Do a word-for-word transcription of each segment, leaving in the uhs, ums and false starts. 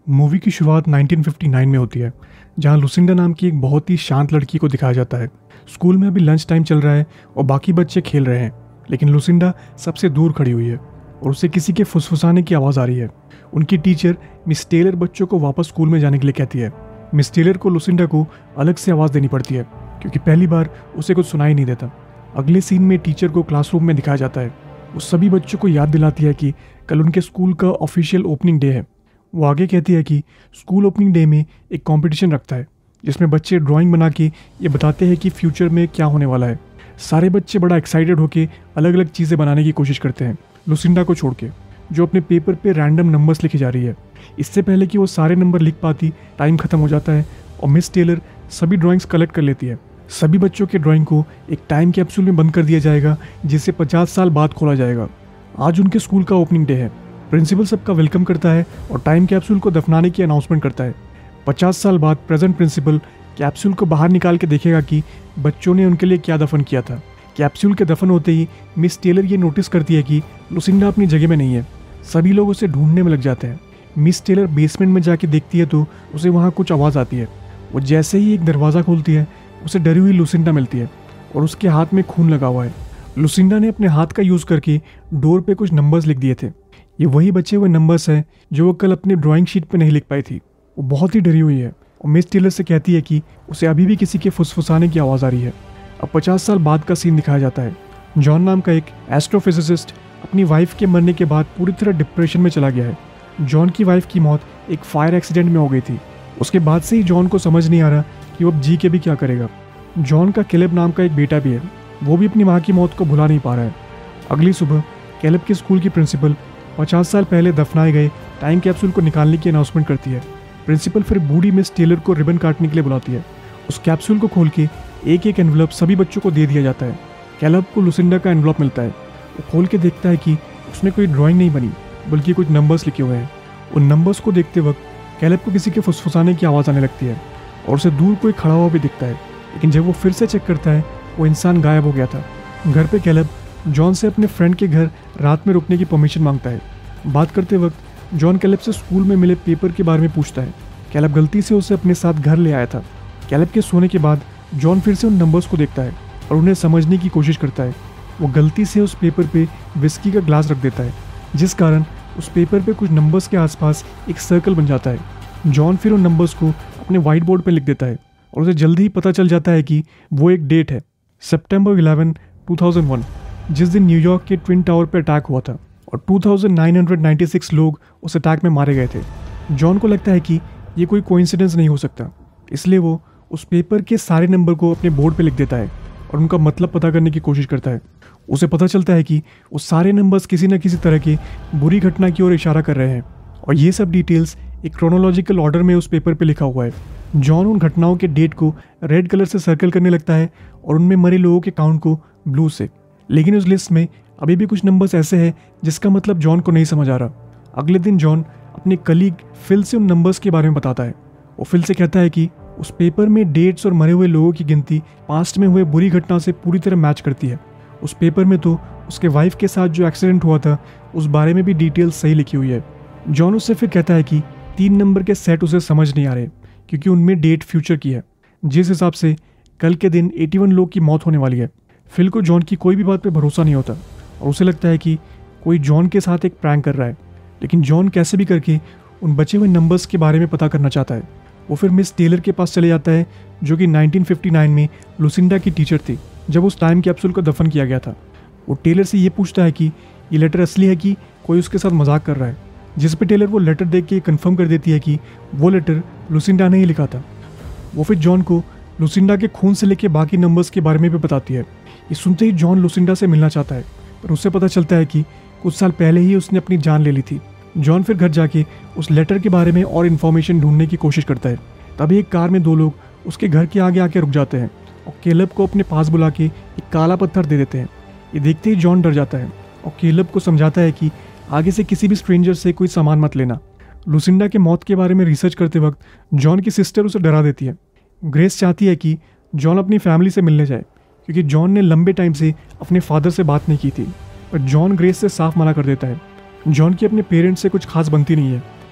Movie की शुरुआत nineteen fifty nine में होती है, जहां लुसिंडा नाम की एक बहुत ही शांत लड़की को दिखाया जाता है। स्कूल में अभी लंच टाइम चल रहा है और बाकी बच्चे खेल रहे हैं, लेकिन लुसिंडा सबसे दूर खड़ी हुई है और उसे किसी के फुसफुसाने की आवाज़ आ रही है। उनकी टीचर मिस टेलर बच्चों को वापस स्कूल में जाने के लिए कहती है। मिस टेलर को लुसिंडा को अलग से आवाज़ देनी पड़ती है, क्योंकि पहली बार उसे कुछ सुनाई नहीं देता। अगले सीन में टीचर को क्लासरूम में दिखाया जाता है। वो सभी बच्चों को याद दिलाती है कि कल उनके स्कूल का ऑफिशियल ओपनिंग डे है। वो आगे कहती है कि स्कूल ओपनिंग डे में एक कंपटीशन रखता है, जिसमें बच्चे ड्राइंग बना के ये बताते हैं कि फ्यूचर में क्या होने वाला है। सारे बच्चे बड़ा एक्साइटेड होकर अलग अलग चीज़ें बनाने की कोशिश करते हैं, लुसिंडा को छोड़ के, जो अपने पेपर पे रैंडम नंबर्स लिखी जा रही है। इससे पहले कि वो सारे नंबर लिख पाती, टाइम खत्म हो जाता है और मिस टेलर सभी ड्राइंग्स कलेक्ट कर लेती है। सभी बच्चों के ड्राइंग को एक टाइम कैप्सूल में बंद कर दिया जाएगा, जिसे पचास साल बाद खोला जाएगा। आज उनके स्कूल का ओपनिंग डे है। प्रिंसिपल सबका वेलकम करता है और टाइम कैप्सूल को दफनाने की अनाउंसमेंट करता है। पचास साल बाद प्रेजेंट प्रिंसिपल कैप्सूल को बाहर निकाल के देखेगा कि बच्चों ने उनके लिए क्या दफन किया था। कैप्सूल के दफन होते ही मिस टेलर ये नोटिस करती है कि लुसिंडा अपनी जगह में नहीं है। सभी लोग उसे ढूंढने में लग जाते हैं। मिस टेलर बेसमेंट में जाके देखती है तो उसे वहाँ कुछ आवाज़ आती है। वो जैसे ही एक दरवाज़ा खोलती है, उसे डरी हुई लुसिंडा मिलती है और उसके हाथ में खून लगा हुआ है। लुसिंडा ने अपने हाथ का यूज़ करके डोर पे कुछ नंबर्स लिख दिए थे। ये वही बचे हुए नंबर्स हैं जो वो कल अपनी ड्राइंग शीट पे नहीं लिख पाई थी। वो बहुत ही डरी हुई है और मिस टेलर से कहती है कि उसे अभी भी किसी के फुसफुसाने की आवाज़ आ रही है। अब पचास साल बाद का सीन दिखाया जाता है। जॉन नाम का एक एस्ट्रोफिजिसिस्ट अपनी वाइफ के मरने के बाद पूरी तरह डिप्रेशन में चला गया है। जॉन की वाइफ की मौत एक फायर एक्सीडेंट में हो गई थी। उसके बाद से ही जॉन को समझ नहीं आ रहा कि वो अब जी के भी क्या करेगा। जॉन का कैलेब नाम का एक बेटा भी है। वो भी अपनी माँ की मौत को भुला नहीं पा रहा है। अगली सुबह कैलेब के स्कूल की प्रिंसिपल पचास साल पहले दफनाए गए टाइम कैप्सूल को निकालने की अनाउंसमेंट करती है। प्रिंसिपल फिर बूढ़ी मिस टेलर को रिबन काटने के लिए बुलाती है। उस कैप्सूल को खोल के एक एक एनवलप सभी बच्चों को दे दिया जाता है। कैलेब को लुसिंडा का एनवलप मिलता है। वो खोल के देखता है कि उसमें कोई ड्राइंग नहीं बनी, बल्कि कुछ नंबर्स लिखे हुए हैं। उन नंबर्स को देखते वक्त कैलेब को किसी के फुसफुसाने की आवाज़ आने लगती है और उसे दूर कोई खड़ा हुआ भी दिखता है। लेकिन जब वो फिर से चेक करता है, वो इंसान गायब हो गया था। घर पे कैलेब जॉन से अपने फ्रेंड के घर रात में रुकने की परमिशन मांगता है। बात करते वक्त जॉन कैलेब से स्कूल में मिले पेपर के बारे में पूछता है। कैलेब गलती से उसे अपने साथ घर ले आया था। कैलेब के सोने के बाद जॉन फिर से उन नंबर्स को देखता है और उन्हें समझने की कोशिश करता है। वो गलती से उस पेपर पे विस्की का ग्लास रख देता है, जिस कारण उस पेपर पे कुछ नंबर्स के आसपास एक सर्कल बन जाता है। जॉन फिर उन नंबर्स को अपने वाइट बोर्ड पर लिख देता है और उसे जल्दी ही पता चल जाता है कि वो एक डेट है, सितंबर इलेवन टू थाउज़ेंड वन, जिस दिन न्यूयॉर्क के ट्विन टावर पर अटैक हुआ था और two thousand nine hundred ninety six लोग उस अटैक में मारे गए थे। जॉन को लगता है कि ये कोई कोइंसिडेंस नहीं हो सकता, इसलिए वो उस पेपर के सारे नंबर को अपने बोर्ड पे लिख देता है और उनका मतलब पता करने की कोशिश करता है। उसे पता चलता है कि वो सारे नंबर्स किसी न किसी तरह की बुरी घटना की ओर इशारा कर रहे हैं और ये सब डिटेल्स एक क्रोनोलॉजिकल ऑर्डर में उस पेपर पे लिखा हुआ है। जॉन उन घटनाओं के डेट को रेड कलर से सर्कल करने लगता है और उनमें मरे लोगों के काउंट को ब्लू से। लेकिन उस लिस्ट में अभी भी कुछ नंबर्स ऐसे हैं जिसका मतलब जॉन को नहीं समझ आ रहा। अगले दिन जॉन अपने कलीग फिल से उन नंबर्स के बारे में बताता है। वो फिल से कहता है कि उस पेपर में डेट्स और मरे हुए लोगों की गिनती पास्ट में हुए बुरी घटना से पूरी तरह मैच करती है। उस पेपर में तो उसके वाइफ के साथ जो एक्सीडेंट हुआ था उस बारे में भी डिटेल्स सही लिखी हुई है। जॉन उससे फिर कहता है कि तीन नंबर के सेट उसे समझ नहीं आ रहे, क्योंकि उनमें डेट फ्यूचर की है, जिस हिसाब से कल के दिन इक्यासी लोग की मौत होने वाली है। फिल को जॉन की कोई भी बात पे भरोसा नहीं होता और उसे लगता है कि कोई जॉन के साथ एक प्रैंक कर रहा है। लेकिन जॉन कैसे भी करके उन बचे हुए नंबर्स के बारे में पता करना चाहता है। वो फिर मिस टेलर के पास चले जाता है, जो कि नाइनटीन फिफ्टी नाइन में लुसिंडा की टीचर थी, जब उस टाइम कैप्सूल को दफन किया गया था। वो टेलर से ये पूछता है कि ये लेटर असली है कि कोई उसके साथ मजाक कर रहा है, जिस पे टेलर वो लेटर देख के कंफर्म कर देती है कि वो लेटर लुसिंडा ने ही लिखा था। वो फिर जॉन को लुसिंडा के खून से लेके बाकी नंबर्स के बारे में भी बताती है। ये सुनते ही जॉन लुसिंडा से मिलना चाहता है, पर उससे पता चलता है कि कुछ साल पहले ही उसने अपनी जान ले ली थी। जॉन फिर घर जाके उस लेटर के बारे में और इन्फॉर्मेशन ढूंढने की कोशिश करता है। तभी एक कार में दो लोग उसके घर के आगे आके रुक जाते हैं और कैलेब को अपने पास बुला के एक काला पत्थर दे देते हैं। ये देखते ही जॉन डर जाता है और कैलेब को समझाता है कि आगे से किसी भी स्ट्रेंजर से कोई सामान मत लेना। लुसिंडा के मौत के बारे में रिसर्च करते वक्त जॉन की सिस्टर उसे डरा देती है। ग्रेस चाहती है कि जॉन अपनी फैमिली से मिलने जाए, क्योंकि जॉन ने लंबे टाइम से अपने फादर से बात नहीं की थी, पर जॉन ग्रेस से साफ मना कर देता है। जॉन की अपने पेरेंट्स से कुछ खास बनती नहीं है,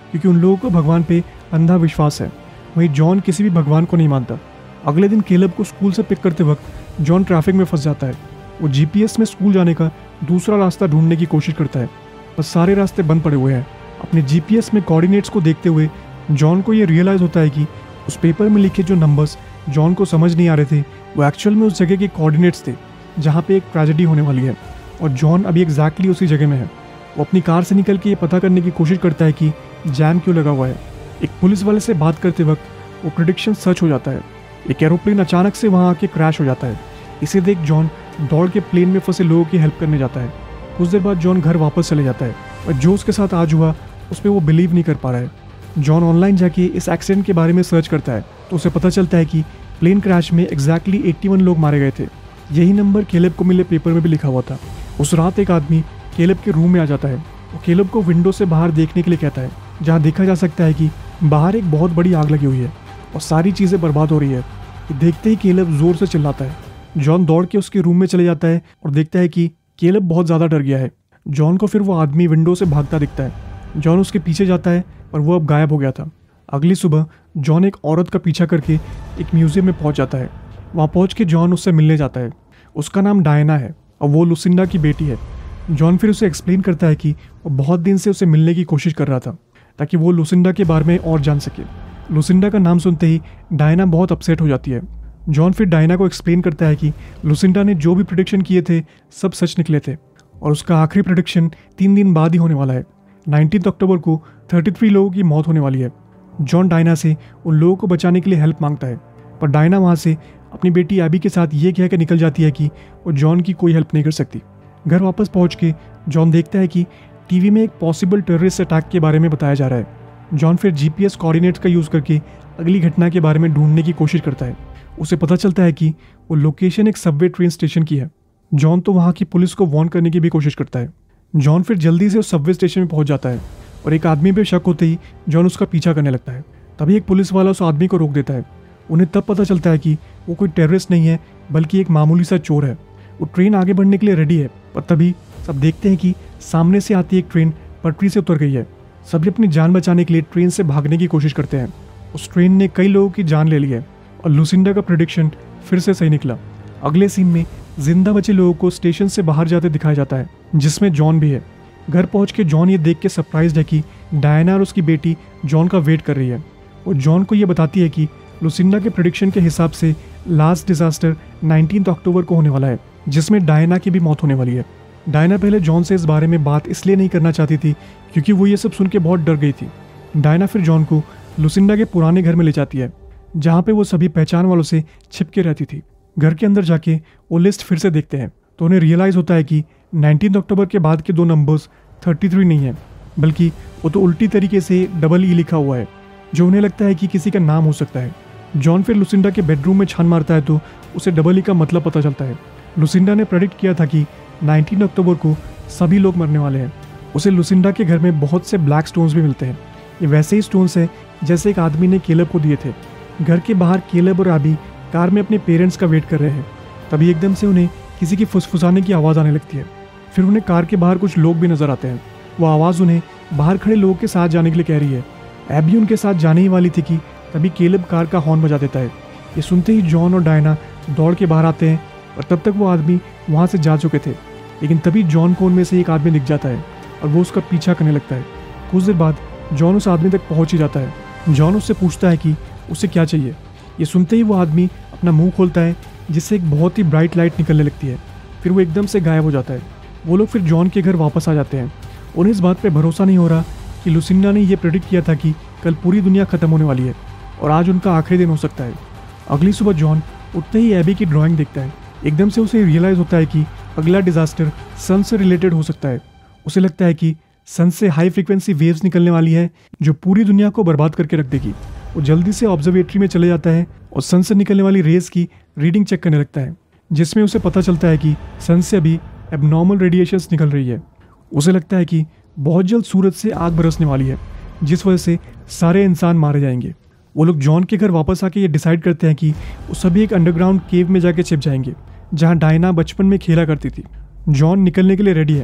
क्योंकि उन लोगों को भगवान पे अंधा विश्वास है। वहीं जॉन किसी भी भगवान को नहीं मानता। अगले दिन केलब को स्कूल से पिक करते वक्त जॉन ट्रैफिक में फंस जाता है। वो जीपीएस में स्कूल जाने का दूसरा रास्ता ढूंढने की कोशिश करता है, पर सारे रास्ते बंद पड़े हुए हैं। अपने जीपीएस में कोऑर्डिनेट्स को देखते हुए जॉन को ये रियलाइज़ होता है कि उस पेपर में लिखे जो नंबर्स जॉन को समझ नहीं आ रहे थे वो एक्चुअल में उस जगह के कोऑर्डिनेट्स थे जहाँ पे एक ट्रेजेडी होने वाली है, और जॉन अभी एग्जैक्टली उसी जगह में है। वो अपनी कार से निकल के ये पता करने की कोशिश करता है कि जैम क्यों लगा हुआ है। एक पुलिस वाले से बात करते वक्त वो प्रेडिक्शन सच हो जाता है। एक एरोप्लेन अचानक से वहाँ आके क्रैश हो जाता है। इसे देख जॉन दौड़ के प्लेन में फंसे लोगों की हेल्प करने जाता है। कुछ देर बाद जॉन घर वापस चले जाता है, और जो उसके साथ आज हुआ उस पर वो बिलीव नहीं कर पा रहा है। जॉन ऑनलाइन जाके इस एक्सीडेंट के बारे में सर्च करता है तो उसे पता चलता है कि प्लेन क्रैश में एग्जैक्टली इक्यासी लोग मारे गए थे। यही नंबर केलब को मिले पेपर में भी लिखा हुआ था। उस रात एक आदमी केलब के रूम में आ जाता है। वो केलब को विंडो से बाहर देखने के लिए कहता है, जहाँ देखा जा सकता है कि बाहर एक बहुत बड़ी आग लगी हुई है और सारी चीज़ें बर्बाद हो रही है। देखते ही केलब जोर से चिल्लाता है। जॉन दौड़ के उसके रूम में चले जाता है और देखता है कि केलब बहुत ज़्यादा डर गया है। जॉन को फिर वो आदमी विंडो से भागता दिखता है। जॉन उसके पीछे जाता है पर वो अब गायब हो गया था। अगली सुबह जॉन एक औरत का पीछा करके एक म्यूजियम में पहुंच जाता है। वहाँ पहुंच के जॉन उससे मिलने जाता है। उसका नाम डायना है और वो लुसिंडा की बेटी है। जॉन फिर उसे एक्सप्लेन करता है कि वो बहुत दिन से उसे मिलने की कोशिश कर रहा था ताकि वो लुसिंडा के बारे में और जान सके। लुसिंडा का नाम सुनते ही डायना बहुत अपसेट हो जाती है। जॉन फिर डायना को एक्सप्लेन करता है कि लुसिंडा ने जो भी प्रेडिक्शन किए थे सब सच निकले थे और उसका आखिरी प्रेडिक्शन तीन दिन बाद ही होने वाला है। नाइनटीन अक्टूबर को तैंतीस लोगों की मौत होने वाली है। जॉन डायना से उन लोगों को बचाने के लिए हेल्प मांगता है, पर डायना वहाँ से अपनी बेटी एबी के साथ ये कह कर निकल जाती है कि वो जॉन की कोई हेल्प नहीं कर सकती। घर वापस पहुँच के जॉन देखता है कि टीवी में एक पॉसिबल टेररिस्ट अटैक के बारे में बताया जा रहा है। जॉन फिर जीपीएस कोऑर्डिनेट्स का यूज़ करके अगली घटना के बारे में ढूंढने की कोशिश करता है। उसे पता चलता है कि वो लोकेशन एक सबवे ट्रेन स्टेशन की है। जॉन तो वहाँ की पुलिस को वार्न करने की भी कोशिश करता है। जॉन फिर जल्दी से उस सबवे स्टेशन में पहुँच जाता है और एक आदमी पे शक होते ही जॉन उसका पीछा करने लगता है। तभी एक पुलिस वाला उस आदमी को रोक देता है। उन्हें तब पता चलता है कि वो कोई टेररिस्ट नहीं है बल्कि एक मामूली सा चोर है। वो ट्रेन आगे बढ़ने के लिए रेडी है, पर तभी सब देखते हैं कि सामने से आती एक ट्रेन पटरी से उतर गई है। सभी अपनी जान बचाने के लिए ट्रेन से भागने की कोशिश करते हैं। उस ट्रेन ने कई लोगों की जान ले ली है और लुसिंडा का प्रेडिक्शन फिर से सही निकला। अगले सीन में जिंदा बचे लोगों को स्टेशन से बाहर जाते दिखाया जाता है, जिसमें जॉन भी है। घर पहुंच के जॉन ये देख के सरप्राइज्ड है कि डायना और उसकी बेटी जॉन का वेट कर रही है। वो जॉन को ये बताती है कि लुसिंडा के प्रेडिक्शन के हिसाब से लास्ट डिजास्टर नाइनटीन अक्टूबर को होने वाला है, जिसमें डायना की भी मौत होने वाली है। डायना पहले जॉन से इस बारे में बात इसलिए नहीं करना चाहती थी क्योंकि वो ये सब सुन के बहुत डर गई थी। डायना फिर जॉन को लुसिंडा के पुराने घर में ले जाती है, जहाँ पे वो सभी पहचान वालों से छिपके रहती थी। घर के अंदर जाके वो लिस्ट फिर से देखते हैं तो उन्हें रियलाइज़ होता है कि नाइनटीन अक्टूबर के बाद के दो नंबर्स तैंतीस नहीं है, बल्कि वो तो उल्टी तरीके से डबल ई लिखा हुआ है, जो उन्हें लगता है कि किसी का नाम हो सकता है। जॉन फिर लुसिंडा के बेडरूम में छान मारता है तो उसे डबल ई का मतलब पता चलता है। लुसिंडा ने प्रेडिक्ट किया था कि नाइनटीन अक्टूबर को सभी लोग मरने वाले हैं। उसे लुसिंडा के घर में बहुत से ब्लैक स्टोन्स भी मिलते हैं। ये वैसे ही स्टोन्स हैं जैसे एक आदमी ने केलब को दिए थे। घर के बाहर केलब और आबी कार में अपने पेरेंट्स का वेट कर रहे हैं। तभी एकदम से उन्हें किसी की फुसफुसाने की आवाज़ आने लगती है। फिर उन्हें कार के बाहर कुछ लोग भी नजर आते हैं। वो आवाज़ उन्हें बाहर खड़े लोगों के साथ जाने के लिए कह रही है। एबी उनके साथ जाने ही वाली थी कि तभी केलब कार का हॉर्न बजा देता है। ये सुनते ही जॉन और डायना दौड़ के बाहर आते हैं और तब तक वो आदमी वहाँ से जा चुके थे। लेकिन तभी जॉन को उनमें से एक आदमी दिख जाता है और वो उसका पीछा करने लगता है। कुछ देर बाद जॉन उस आदमी तक पहुँच ही जाता है। जॉन उससे पूछता है कि उसे क्या चाहिए। ये सुनते ही वो आदमी अपना मुंह खोलता है, जिससे एक बहुत ही ब्राइट लाइट निकलने लगती है। फिर वो एकदम से गायब हो जाता है। वो लोग फिर जॉन के घर वापस आ जाते हैं। उन्हें इस बात पे भरोसा नहीं हो रहा कि लुसिंडा ने यह प्रेडिक्ट किया था कि कल पूरी दुनिया खत्म होने वाली है और आज उनका आखिरी दिन हो सकता है। अगली सुबह जॉन उठते ही एबी की ड्राइंग देखता है। एकदम से उसे रियलाइज़ होता है कि अगला डिजास्टर सन से रिलेटेड हो सकता है। उसे लगता है कि सन से हाई फ्रिक्वेंसी वेव्स निकलने वाली है जो पूरी दुनिया को बर्बाद करके रख देगी। वो जल्दी से ऑब्जर्वेटरी में चले जाता है और सन से निकलने वाली रेज की रीडिंग चेक करने लगता है, जिसमें उसे पता चलता है कि सन से अभी एबनॉर्मल रेडिएशंस निकल रही है। उसे लगता है कि बहुत जल्द सूरज से आग बरसने वाली है, जिस वजह से सारे इंसान मारे जाएंगे। वो लोग जॉन के घर वापस आके ये डिसाइड करते हैं कि वो सभी एक अंडरग्राउंड केव में जाके छिप जाएंगे, जहाँ डायना बचपन में खेला करती थी। जॉन निकलने के लिए रेडी है।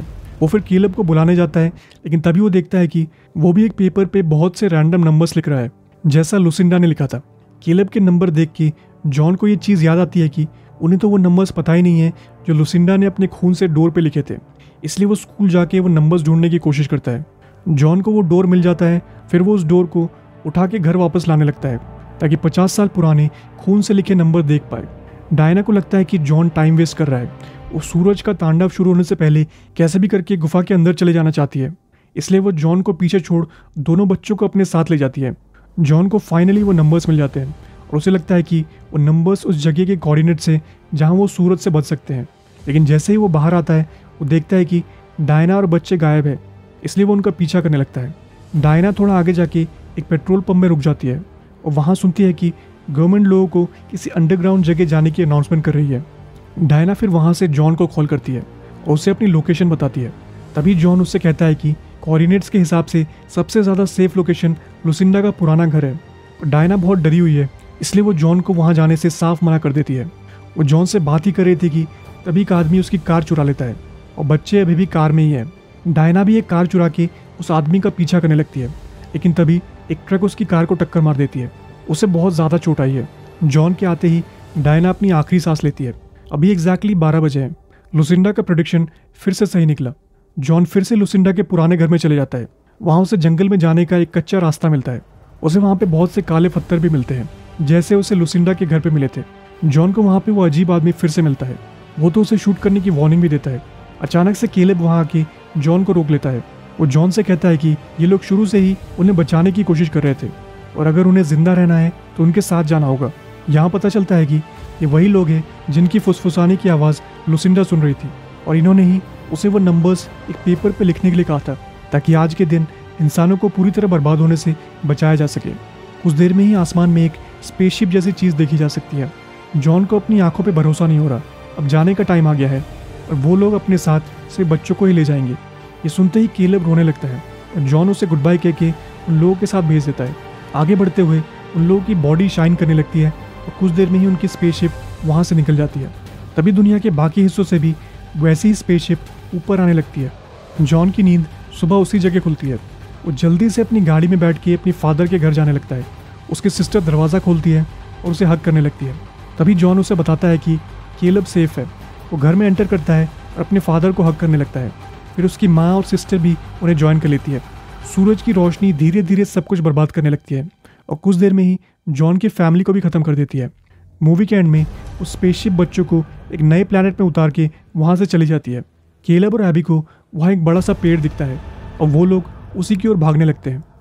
वो फिर केलब को बुलाने जाता है, लेकिन तभी वो देखता है कि वो भी एक पेपर पे बहुत से रैंडम नंबर्स लिख रहा है, जैसा लुसिंडा ने लिखा था। केलब के नंबर देख के जॉन को ये चीज़ याद आती है कि उन्हें तो वो नंबर्स पता ही नहीं है जो लुसिंडा ने अपने खून से डोर पे लिखे थे। इसलिए वो स्कूल जाके वो नंबर्स ढूंढने की कोशिश करता है। जॉन को वो डोर मिल जाता है। फिर वो उस डोर को उठा के घर वापस लाने लगता है ताकि पचास साल पुराने खून से लिखे नंबर देख पाए। डायना को लगता है कि जॉन टाइम वेस्ट कर रहा है। वो सूरज का तांडव शुरू होने से पहले कैसे भी करके गुफा के अंदर चले जाना चाहती है, इसलिए वो जॉन को पीछे छोड़ दोनों बच्चों को अपने साथ ले जाती है। जॉन को फाइनली वो नंबर्स मिल जाते हैं और उसे लगता है कि वो नंबर्स उस जगह के कोऑर्डिनेट से जहाँ वो सूरज से बच सकते हैं। लेकिन जैसे ही वो बाहर आता है वो देखता है कि डायना और बच्चे गायब है, इसलिए वो उनका पीछा करने लगता है। डायना थोड़ा आगे जाके एक पेट्रोल पंप में रुक जाती है और वहाँ सुनती है कि गवर्नमेंट लोगों को किसी अंडरग्राउंड जगह जाने की अनाउंसमेंट कर रही है। डायना फिर वहाँ से जॉन को कॉल करती है और उसे अपनी लोकेशन बताती है। तभी जॉन उससे कहता है कि कोऑर्डिनेट्स के हिसाब से सबसे ज़्यादा सेफ लोकेशन लुसिंडा का पुराना घर है। डायना बहुत डरी हुई है, इसलिए वो जॉन को वहाँ जाने से साफ मना कर देती है। वो जॉन से बात ही कर रही थी कि तभी एक आदमी उसकी कार चुरा लेता है और बच्चे अभी भी कार में ही है। डायना भी एक कार चुरा के उस आदमी का पीछा करने लगती है, लेकिन तभी एक ट्रक उसकी कार को टक्कर मार देती है। उसे बहुत ज़्यादा चोट आई है। जॉन के आते ही डायना अपनी आखिरी सांस लेती है। अभी एग्जैक्टली बारह बजे हैं। लुसिंडा का प्रेडिक्शन फिर से सही निकला। जॉन फिर से लुसिंडा के पुराने घर में चले जाता है। वहाँ उसे जंगल में जाने का एक कच्चा रास्ता मिलता है। उसे वहाँ पे बहुत से काले पत्थर भी मिलते हैं, जैसे उसे लुसिंडा के घर पे मिले थे। जॉन को वहाँ पे वो अजीब आदमी फिर से मिलता है। वो तो उसे शूट करने की वार्निंग भी देता है। अचानक से केलेब वहाँ आके जॉन को रोक लेता है। वो जॉन से कहता है कि ये लोग शुरू से ही उन्हें बचाने की कोशिश कर रहे थे और अगर उन्हें जिंदा रहना है तो उनके साथ जाना होगा। यहाँ पता चलता है कि ये वही लोग हैं जिनकी फुसफुसाने की आवाज़ लुसिंडा सुन रही थी और इन्होंने ही उसे वो नंबर्स एक पेपर पे लिखने के लिए कहा था ताकि आज के दिन इंसानों को पूरी तरह बर्बाद होने से बचाया जा सके। कुछ देर में ही आसमान में एक स्पेसशिप जैसी चीज़ देखी जा सकती है। जॉन को अपनी आंखों पे भरोसा नहीं हो रहा। अब जाने का टाइम आ गया है और वो लोग अपने साथ सिर्फ बच्चों को ही ले जाएंगे। ये सुनते ही केलेब रोने लगता है और जॉन उसे गुड बाय कह के उन लोगों के साथ भेज देता है। आगे बढ़ते हुए उन लोगों की बॉडी शाइन करने लगती है और कुछ देर में ही उनकी स्पेसशिप वहाँ से निकल जाती है। तभी दुनिया के बाकी हिस्सों से भी वैसी ही स्पेसशिप ऊपर आने लगती है। जॉन की नींद सुबह उसी जगह खुलती है। वो जल्दी से अपनी गाड़ी में बैठ के अपनी फादर के घर जाने लगता है। उसकी सिस्टर दरवाज़ा खोलती है और उसे हग करने लगती है। तभी जॉन उसे बताता है कि केलेब सेफ है। वो घर में एंटर करता है और अपने फादर को हग करने लगता है। फिर उसकी माँ और सिस्टर भी उन्हें ज्वाइन कर लेती है। सूरज की रोशनी धीरे धीरे सब कुछ बर्बाद करने लगती है और कुछ देर में ही जॉन की फैमिली को भी ख़त्म कर देती है। मूवी के एंड में उस स्पेसशिप बच्चों को एक नए प्लैनेट में उतार के वहाँ से चली जाती है। केलेब और एबी को वहाँ एक बड़ा सा पेड़ दिखता है और वो लोग उसी की ओर भागने लगते हैं।